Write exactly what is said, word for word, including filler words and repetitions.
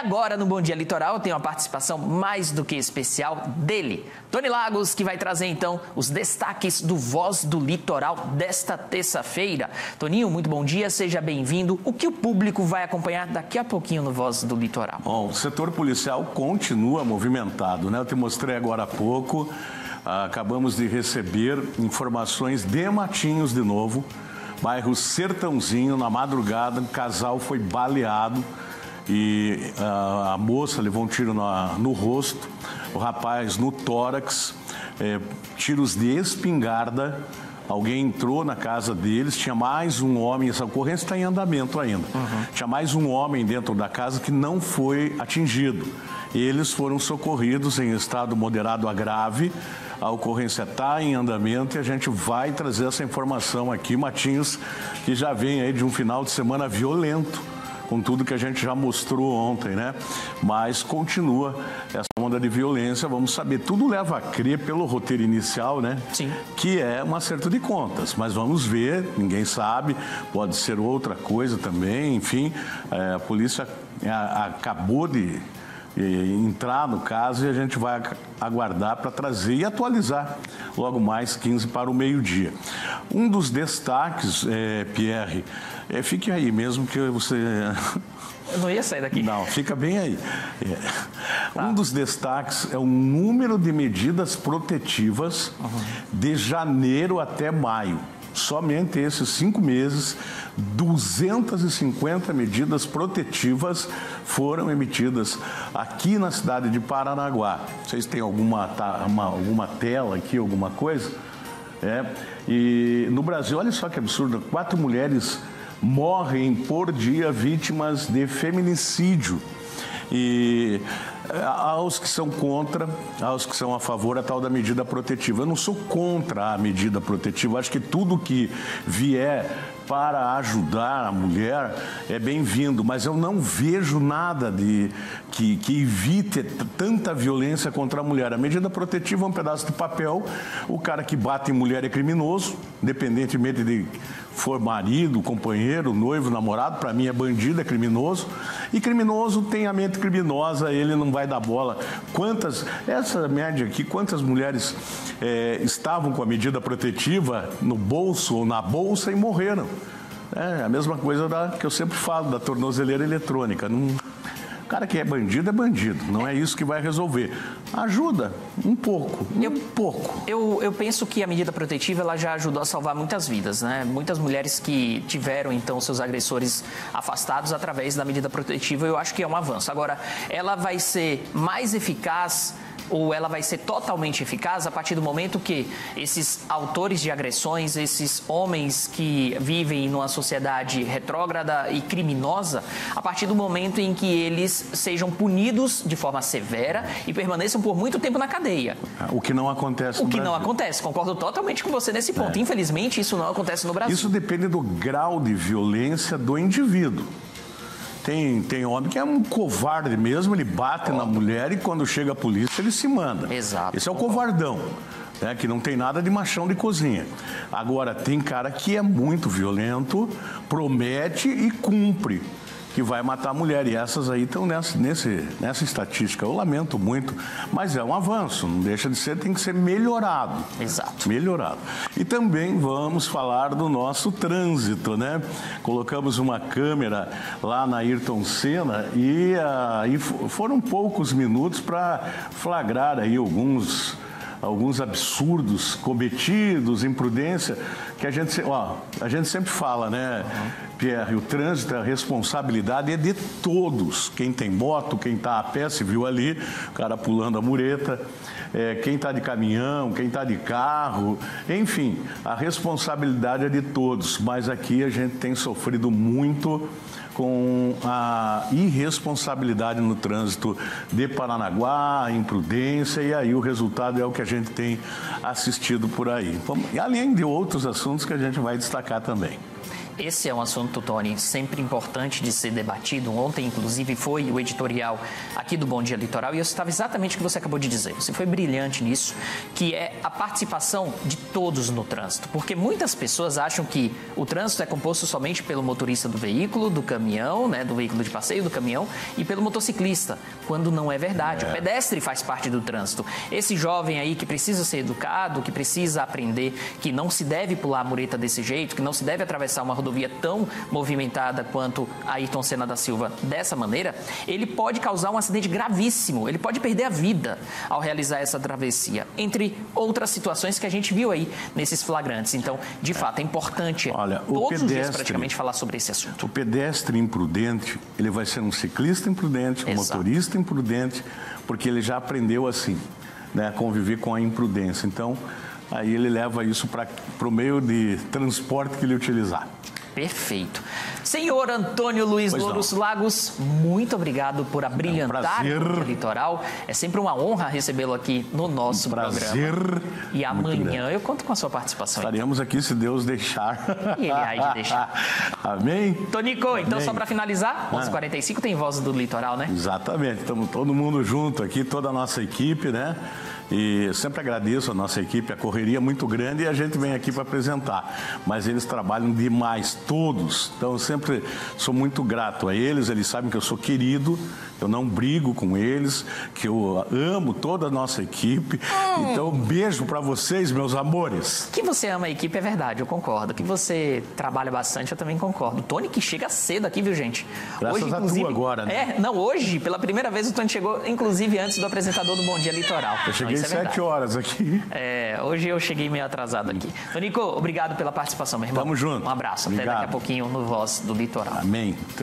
agora, no Bom Dia Litoral, tem uma participação mais do que especial dele, Tony Lagos, que vai trazer, então, os destaques do Voz do Litoral desta terça-feira. Toninho, muito bom dia, seja bem-vindo. O que o público vai acompanhar daqui a pouquinho no Voz do Litoral? Bom, o setor policial continua movimentado, né? Eu te mostrei agora há pouco, acabamos de receber informações de Matinhos de novo, bairro Sertãozinho, na madrugada, um casal foi baleado e a, a moça levou um tiro na, no rosto, o rapaz no tórax, é, tiros de espingarda. Alguém entrou na casa deles, tinha mais um homem, essa ocorrência está em andamento ainda, uhum. Tinha mais um homem dentro da casa que não foi atingido. Eles foram socorridos em estado moderado a grave. A ocorrência está em andamento e a gente vai trazer essa informação aqui, Matinhos, que já vem aí de um final de semana violento, com tudo que a gente já mostrou ontem, né? Mas continua essa onda de violência, vamos saber. Tudo leva a crer pelo roteiro inicial, né? Sim. Que é um acerto de contas, mas vamos ver, ninguém sabe, pode ser outra coisa também, enfim. É, a polícia acabou de entrar no caso e a gente vai aguardar para trazer e atualizar logo mais quinze para o meio-dia. Um dos destaques, é, Pierre, é, fique aí mesmo que você... Eu não ia sair daqui. Não, fica bem aí. É. Um dos destaques é o número de medidas protetivas uhum. de janeiro até maio. Somente esses cinco meses, duzentas e cinquenta medidas protetivas foram emitidas aqui na cidade de Paranaguá. Vocês têm alguma, uma, alguma tela aqui, alguma coisa? É. E no Brasil, olha só que absurdo, quatro mulheres morrem por dia vítimas de feminicídio. E aos que são contra, aos que são a favor, a tal da medida protetiva. Eu não sou contra a medida protetiva, acho que tudo que vier para ajudar a mulher é bem-vindo, mas eu não vejo nada de, que, que evite tanta violência contra a mulher. A medida protetiva é um pedaço de papel, o cara que bate em mulher é criminoso, independentemente de for marido, companheiro, noivo, namorado, para mim é bandido, é criminoso, e criminoso tem a mente criminosa, ele não vai dar bola. Quantas, essa média aqui, quantas mulheres é, estavam com a medida protetiva no bolso ou na bolsa e morreram? É a mesma coisa da, que eu sempre falo, da tornozeleira eletrônica. Não, o cara que é bandido é bandido, não é isso que vai resolver. Ajuda um pouco, eu, um pouco. Eu, eu penso que a medida protetiva ela já ajudou a salvar muitas vidas, né? Muitas mulheres que tiveram, então, seus agressores afastados através da medida protetiva, eu acho que é um avanço. Agora, ela vai ser mais eficaz ou ela vai ser totalmente eficaz a partir do momento que esses autores de agressões, esses homens que vivem numa sociedade retrógrada e criminosa, a partir do momento em que eles sejam punidos de forma severa e permaneçam por muito tempo na cadeia. O que não acontece no O que Brasil. não acontece, concordo totalmente com você nesse ponto. É. Infelizmente, isso não acontece no Brasil. Isso depende do grau de violência do indivíduo. Tem, tem homem que é um covarde mesmo, ele bate oh. na mulher e quando chega a polícia ele se manda. Exato. Esse é o covardão, né, que não tem nada de machão de cozinha. Agora, tem cara que é muito violento, promete e cumpre que vai matar a mulher. E essas aí estão nessa, nesse, nessa estatística. Eu lamento muito, mas é um avanço, não deixa de ser, tem que ser melhorado. Exato. Melhorado. E também vamos falar do nosso trânsito, né? Colocamos uma câmera lá na Ayrton Senna e, uh, e foram poucos minutos para flagrar aí alguns... alguns absurdos cometidos, imprudência, que a gente, ó, a gente sempre fala, né, uhum. Pierre, o trânsito, a responsabilidade é de todos. Quem tem moto, quem está a pé, se viu ali, o cara pulando a mureta, é, quem está de caminhão, quem está de carro, enfim, a responsabilidade é de todos, mas aqui a gente tem sofrido muito com a irresponsabilidade no trânsito de Paranaguá, a imprudência, e aí o resultado é o que a gente tem assistido por aí. E além de outros assuntos que a gente vai destacar também. Esse é um assunto, Tony, sempre importante de ser debatido. Ontem, inclusive, foi o editorial aqui do Bom Dia Litoral e eu estava exatamente o que você acabou de dizer. Você foi brilhante nisso, que é a participação de todos no trânsito. Porque muitas pessoas acham que o trânsito é composto somente pelo motorista do veículo, do caminhão, né, do veículo de passeio, do caminhão, e pelo motociclista, quando não é verdade. É. O pedestre faz parte do trânsito. Esse jovem aí que precisa ser educado, que precisa aprender que não se deve pular a mureta desse jeito, que não se deve atravessar uma rodovia tão movimentada quanto a Ayrton Senna da Silva dessa maneira, ele pode causar um acidente gravíssimo, ele pode perder a vida ao realizar essa travessia, entre outras situações que a gente viu aí nesses flagrantes. Então, de fato, é importante Olha, todos pedestre, os dias praticamente falar sobre esse assunto. O pedestre imprudente, ele vai ser um ciclista imprudente, um Exato. motorista imprudente, porque ele já aprendeu assim, né, a conviver com a imprudência. Então, aí ele leva isso para o meio de transporte que ele utilizar. Perfeito. Senhor Antônio Luiz pois Louros não. Lagos, muito obrigado por abrilhantar é um o Litoral. É sempre uma honra recebê-lo aqui no nosso um prazer programa. E amanhã eu conto com a sua participação. Estaremos então. aqui, se Deus deixar. E ele há de deixar. Amém? Tonico, Amém. Então só para finalizar, onze e quarenta e cinco tem Voz do Litoral, né? Exatamente. Estamos todo mundo junto aqui, toda a nossa equipe, né? E eu sempre agradeço a nossa equipe, a correria é muito grande e a gente vem aqui para apresentar. Mas eles trabalham demais, todos. Então eu sempre sou muito grato a eles, eles sabem que eu sou querido, eu não brigo com eles, que eu amo toda a nossa equipe. Hum. Então um beijo para vocês, meus amores. Que você ama a equipe é verdade, eu concordo. Que você trabalha bastante, eu também concordo. O Tony que chega cedo aqui, viu, gente? Graças hoje, a tu agora, né? É, não, hoje, pela primeira vez, o Tony chegou, inclusive, antes do apresentador do Bom Dia Litoral. Eu cheguei às sete horas aqui. É, hoje eu cheguei meio atrasado aqui. Tonico, obrigado pela participação, meu irmão. Tamo junto. Um abraço. Obrigado. Até daqui a pouquinho no Voz do Litoral. Amém.